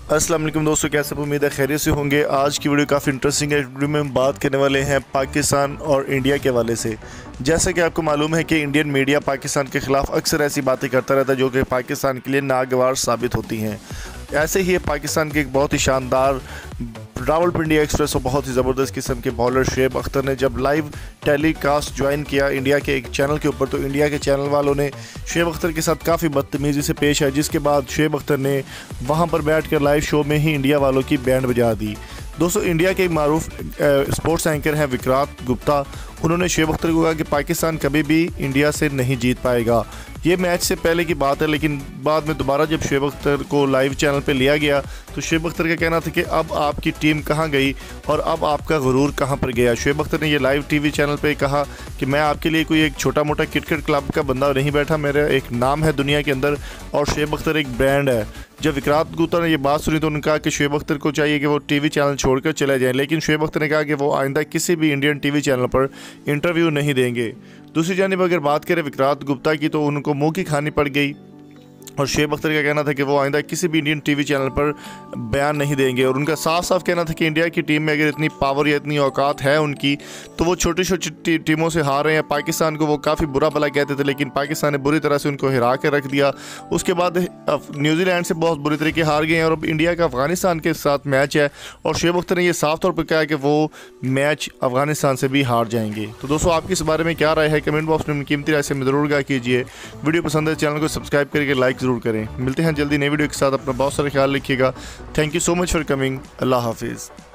अस्सलाम वालेकुम दोस्तों, कैसे उम्मीद है खैरियत से होंगे। आज की वीडियो काफ़ी इंटरेस्टिंग है। वीडियो में हम बात करने वाले हैं पाकिस्तान और इंडिया के हवाले से। जैसा कि आपको मालूम है कि इंडियन मीडिया पाकिस्तान के ख़िलाफ़ अक्सर ऐसी बातें करता रहता है जो कि पाकिस्तान के लिए नागवार साबित होती हैं। ऐसे ही पाकिस्तान के एक बहुत ही शानदार रावलपिंडी एक्सप्रेस और बहुत ही ज़बरदस्त किस्म के बॉलर शुएब अख्तर ने जब लाइव टेलीकास्ट ज्वाइन किया इंडिया के एक चैनल के ऊपर, तो इंडिया के चैनल वालों ने शुएब अख्तर के साथ काफ़ी बदतमीज़ी से पेश आया, जिसके बाद शुएब अख्तर ने वहां पर बैठकर लाइव शो में ही इंडिया वालों की बैंड बजा दी। दोस्तों, इंडिया के मारूफ स्पोर्ट्स एंकर हैं विक्रांत गुप्ता। उन्होंने शुएब अख्तर को कहा कि पाकिस्तान कभी भी इंडिया से नहीं जीत पाएगा। ये मैच से पहले की बात है, लेकिन बाद में दोबारा जब शुएब अख्तर को लाइव चैनल पे लिया गया तो शुएब अख्तर का कहना था कि अब आपकी टीम कहाँ गई और अब आपका गुरूर कहाँ पर गया। शुएब अख्तर ने ये लाइव टीवी चैनल पे कहा कि मैं आपके लिए कोई एक छोटा मोटा क्रिकेट क्लब का बंदा नहीं बैठा, मेरा एक नाम है दुनिया के अंदर और शुएब अख्तर एक ब्रांड है। जब विक्रांत गुप्ता ने ये बात सुनी तो उन्होंने कहा कि शुएब अख्तर को चाहिए कि वो टीवी चैनल छोड़कर चले जाएं, लेकिन शुएब अख्तर ने कहा कि वो आइंदा किसी भी इंडियन टीवी चैनल पर इंटरव्यू नहीं देंगे। दूसरी जानिब अगर बात करें विक्रांत गुप्ता की, तो उनको मुंह की खानी पड़ गई और शुएब अख्तर का कहना था कि वो आइंदा किसी भी इंडियन टीवी चैनल पर बयान नहीं देंगे। और उनका साफ साफ कहना था कि इंडिया की टीम में अगर इतनी पावर या इतनी औकात है उनकी, तो वो छोटी छोटी टीमों से हार रहे हैं। पाकिस्तान को वो काफ़ी बुरा भला कहते थे, लेकिन पाकिस्तान ने बुरी तरह से उनको हिरा के रख दिया। उसके बाद न्यूजीलैंड से बहुत बुरी तरीके हार गए हैं और अब इंडिया का अफगानिस्तान के साथ मैच है और शुएब अख्तर ने यह साफ तौर पर कहा कि वो मैच अफगानिस्तान से भी हार जाएंगे। तो दोस्तों, आपकी इस बारे में क्या राय है? कमेंट बॉक्स में कीमती राय से ज़रूर आगाह कीजिए। वीडियो पसंद है चैनल को सब्सक्राइब करके लाइक ज़रूर करें। मिलते हैं जल्दी नई वीडियो के साथ। अपना बहुत सारा ख्याल रखिएगा। Thank you so much for coming. अल्लाह हाफिज़।